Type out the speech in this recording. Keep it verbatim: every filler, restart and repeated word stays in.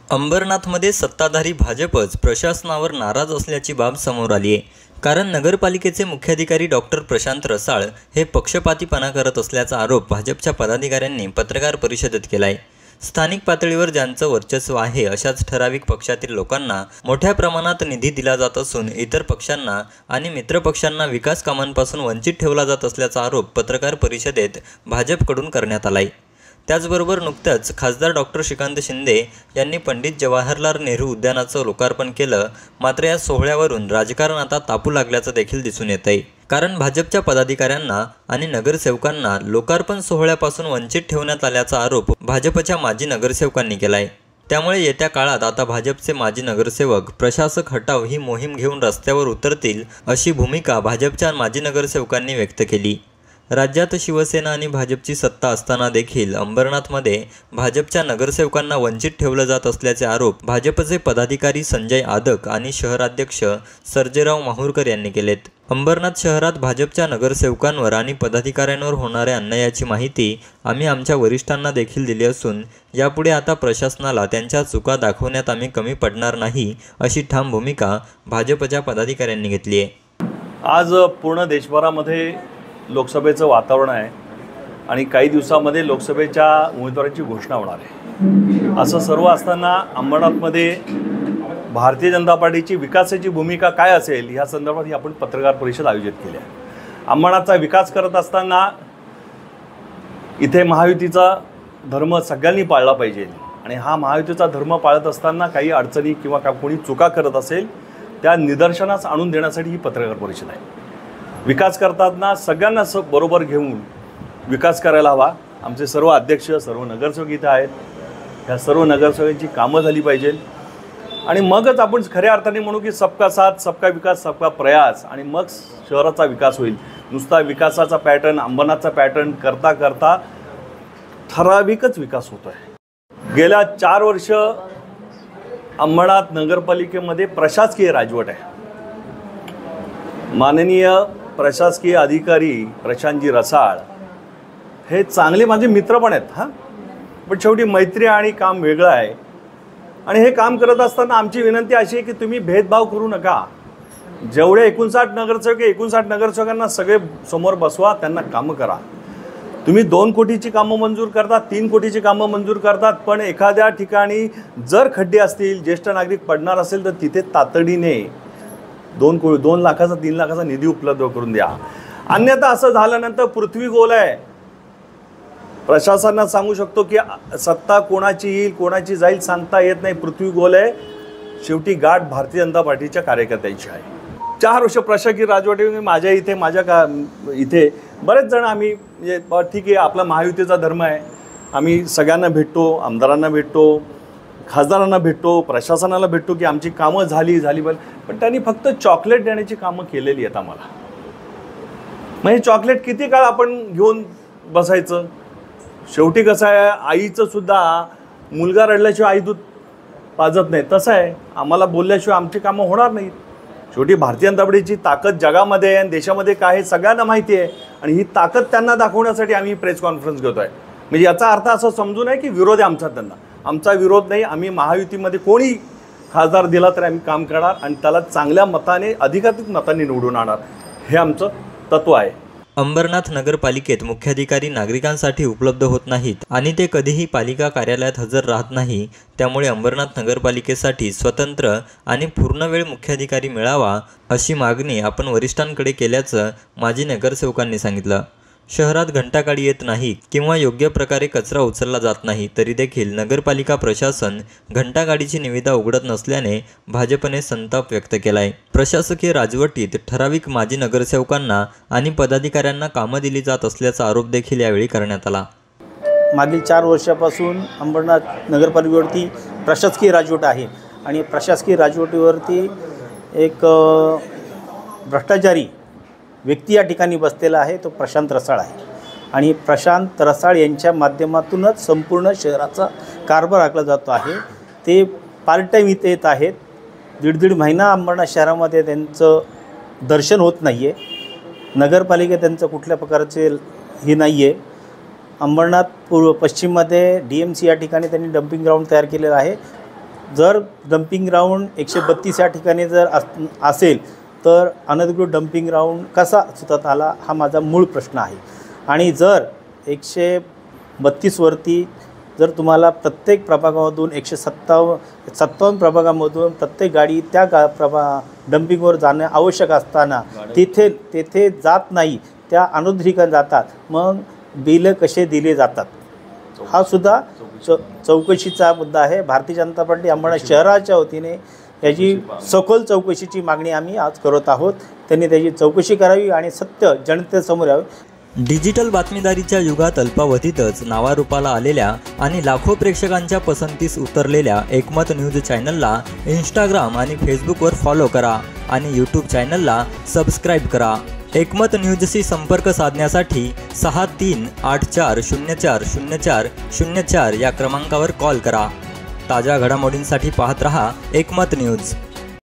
अंबरनाथमध्ये सत्ताधारी भाजपच प्रशासनावर नाराज असल्याची बाब समोर आली आहे। कारण नगरपालिकेचे मुख्याधिकारी डॉक्टर प्रशांत रसाळ हे पक्षपातीपणा करत असल्याचा आरोप भाजपच्या पदाधिकाऱ्यांनी पत्रकार परिषदेत केला आहे। स्थानिक पातळीवर ज्यांचं वर्चस्व आहे अशाच ठराविक पक्षातील लोकांना मोठ्या प्रमाणात निधी दिला जात असून इतर पक्षांना आणि मित्रपक्षांना विकास कामांपासून वंचित ठेवला जात असल्याचा आरोप पत्रकार परिषदेत भाजपकडून करण्यात आला आहे। त्याचबरोबर नुकत्याच खासदार डॉक्टर श्रीकांत शिंदे यांनी पंडित जवाहरलाल नेहरू उद्यानाचं लोकार्पण केलं। मात्र या सोहळ्यावरून राजकारण आता तापू लागल्याचं देखील दिसून येत आहे। कारण भाजपच्या पदाधिकाऱ्यांना आणि नगरसेवकांना लोकार्पण सोहळ्यापासून वंचित ठेवण्यात आल्याचा आरोप भाजपच्या माजी नगरसेवकांनी केला आहे। त्यामुळे येत्या काळात आता भाजपचे माजी नगरसेवक प्रशासक हटाव ही मोहीम घेऊन रस्त्यावर उतरतील अशी भूमिका भाजपच्या माजी नगरसेवकांनी व्यक्त केली। राज्यात शिवसेना आणि भाजपची सत्ता असताना देखील अंबरनाथमध्ये भाजपच्या नगरसेवकांना वंचित ठेवलं जात असल्याचे आरोप भाजपचे पदाधिकारी संजय आदक आणि शहराध्यक्ष सर्जेराव माहुरकर यांनी केलेत। अंबरनाथ शहरात भाजपच्या नगरसेवकांवर आणि पदाधिकाऱ्यांवर होणाऱ्या अन्यायाची माहिती आम्ही आमच्या वरिष्ठांना देखील दिली असून यापुढे आता प्रशासनाला त्यांच्या चुका दाखवण्यात आम्ही कमी पडणार नाही अशी ठाम भूमिका भाजपच्या पदाधिकाऱ्यांनी घेतली आहे। आज पूर्ण देशभरामध्ये लोकसभेचं वातावरण आहे आणि काही दिवसामध्ये लोकसभेच्या उमेदवारांची घोषणा होणार आहे। असं सर्व असताना अंबरनाथमध्ये भारतीय जनता पार्टीची विकासाची भूमिका काय असेल ह्या संदर्भात ही आपण पत्रकार परिषद आयोजित केली आहे। अंबरनाथचा विकास करत असताना इथे महायुतीचा धर्म सगळ्यांनी पाळला पाहिजे आणि हा महायुतीचा धर्म पाळत असताना काही अडचणी किंवा का कोणी चुका करत असेल त्या निदर्शनास आणून देण्यासाठी ही पत्रकार परिषद आहे। विकास करताना सगळ्यांना स बरोबर घेऊन विकास करायला हवा। आमचे सर्व अध्यक्ष सर्व नगरसेवक इथे आहेत। ह्या सर्व नगरसेवकांची कामं झाली पाहिजे आणि मगच आपण खऱ्या अर्थाने म्हणू की सबका साथ सबका विकास सबका प्रयास आणि मग शहराचा विकास होईल। नुसता विकासाचा पॅटर्न अंबरनाथचा पॅटर्न करता करता ठराविकच विकास होतो आहे। गेल्या चार वर्ष अंबरनाथ नगरपालिकेमध्ये प्रशासकीय राजवट आहे। माननीय प्रशासकीय अधिकारी प्रशांतजी रसाळ हे चांगले माझे मित्र पण आहेत हां, पण शेवटी मैत्री आणि काम वेगळं आहे आणि हे काम करत असताना आमची विनंती अशी आहे की तुम्ही भेदभाव करू नका। जेवढे एकोणसाठ नगरसेवक एकोणसाठ नगरसेवकांना सगळे समोर बसवा, त्यांना कामं करा। तुम्ही दोन कोटीची कामं मंजूर करतात, तीन कोटीची कामं मंजूर करतात, पण एखाद्या ठिकाणी जर खड्डे असतील, ज्येष्ठ नागरिक पडणार असेल तर तिथे तातडीने दोन को दोन लाखाचा तीन लाखाचा निधी उपलब्ध करून द्या। अन्यथा असं झाल्यानंतर पृथ्वी गोल आहे। प्रशासनाला सांगू शकतो की सत्ता कोणाची येईल कोणाची जाईल सांगता येत नाही, पृथ्वी गोल आहे। शेवटी गाठ भारतीय जनता पार्टीच्या कार्यकर्त्यांची आहे। चार वर्ष प्रशासकीय राजवटी माझ्या इथे माझ्या का इथे बरेच जण आम्ही म्हणजे ठीक आहे आपला महायुतीचा धर्म आहे, आम्ही सगळ्यांना भेटतो, आमदारांना भेटतो, खासदारांना भेटतो, प्रशासनाला भेटतो की आमची कामं झाली झाली पण त्यांनी फक्त चॉकलेट देण्याची कामं केलेली आहेत आम्हाला। मग हे चॉकलेट किती काळ आपण घेऊन बसायचं? शेवटी कसं आहे, आईचं सुद्धा मुलगा रडल्याशिवाय आई दूध पाजत नाही, तसं आहे आम्हाला बोलल्याशिवाय आमची कामं होणार नाहीत। शेवटी भारतीय जनता पार्टीची ताकद जगामध्ये आणि देशामध्ये काय हे सगळ्यांना माहिती आहे आणि ही ताकद त्यांना दाखवण्यासाठी आम्ही प्रेस कॉन्फरन्स घेतो आहे। म्हणजे याचा अर्थ असं समजू नये की विरोध आहे आमचा, त्यांना आमचा विरोध नाही। आम्ही महायुतीमध्ये कोणी खासदार दिला तरी आम्ही काम करणार आणि त्याला चांगल्या मताने अधिकाधिक मतांनी निवडून आणणार, हे आमचं तत्व आहे। अंबरनाथ नगरपालिकेत मुख्याधिकारी नागरिकांसाठी उपलब्ध होत नाहीत आणि ते कधीही पालिका कार्यालयात हजर राहत नाही। त्यामुळे अंबरनाथ नगरपालिकेसाठी स्वतंत्र आणि पूर्णवेळ मुख्याधिकारी मिळावा अशी मागणी आपण वरिष्ठांकडे केल्याचं माजी नगरसेवकांनी सांगितलं। शहरात घंटागाडी येत नाही किंवा योग्य प्रकारे कचरा उचलला जात नाही तरी देखील नगरपालिका प्रशासन घंटागाडीची निविदा उघडत नसल्याने भाजपने संताप व्यक्त केलाय। प्रशासकीय राजवटीत ठराविक माजी नगरसेवकांना आणि पदाधिकाऱ्यांना कामं दिली जात असल्याचा आरोप देखील यावेळी करण्यात आला। मागील चार वर्षापासून अंबरनाथ नगरपालिकेवरती प्रशासकीय राजवट आहे आणि प्रशासकीय राजवटीवरती एक भ्रष्टाचारी व्यक्ती या ठिकाणी बसलेला आहे, तो प्रशांत रसाळ आहे आणि प्रशांत रसाळ यांच्या माध्यमातूनच संपूर्ण शहराचा कारभार आखला जातो आहे। ते पार्ट टाईम इथे येत आहेत, दीड दीड महिना अंबरनाथ शहरामध्ये त्यांचं दर्शन होत नाही आहे। नगरपालिका त्यांचं कुठल्या प्रकारचे हे नाही आहे। अंबरनाथ पूर्व पश्चिममध्ये डी एम सी या ठिकाणी त्यांनी डम्पिंग ग्राउंड तयार केलेलं आहे। जर डम्पिंग ग्राउंड एकशे बत्तीस या ठिकाणी जर अस असेल तर अनधिकृत डम्पिंग ग्राउंड कसा सुचत आला हा माझा मूळ प्रश्न आहे. आणि जर एकशे बत्तीसवरती जर तुम्हाला प्रत्येक प्रभागामधून एकशे सत्तावन्न सत्तावन्न प्रभागामधून प्रत्येक गाडी त्या गा प्रभा डम्पिंगवर जाणं आवश्यक असताना तिथे तेथे जात नाही, त्या अनधिकृत जातात, मग बिलं कसे दिले जातात हा सुद्धा चौ चौकशीचा मुद्दा आहे. भारतीय जनता पार्टी अंबरनाथ शहराच्या वतीने याची सखोल चौकशीची मागणी आम्ही आज करत आहोत. त्यांनी त्याची चौकशी करावी आणि सत्य जनतेसमोर यावे. डिजिटल बातमीदारीच्या युगात अल्पावधीतच नावारूपाला आलेल्या आणि लाखो प्रेक्षकांच्या पसंतीस उतरलेल्या एकमत न्यूज चॅनलला इंस्टाग्राम आणि फेसबुकवर फॉलो करा आणि यूट्यूब चॅनलला सबस्क्राईब करा. एकमत न्यूजशी संपर्क साधण्यासाठी सहा तीन आठ चार शून्य चार शून्य चार शून्य चार या क्रमांकावर कॉल करा. ताज्या घडामोडींसाठी पाहत रहा एकमत न्यूज.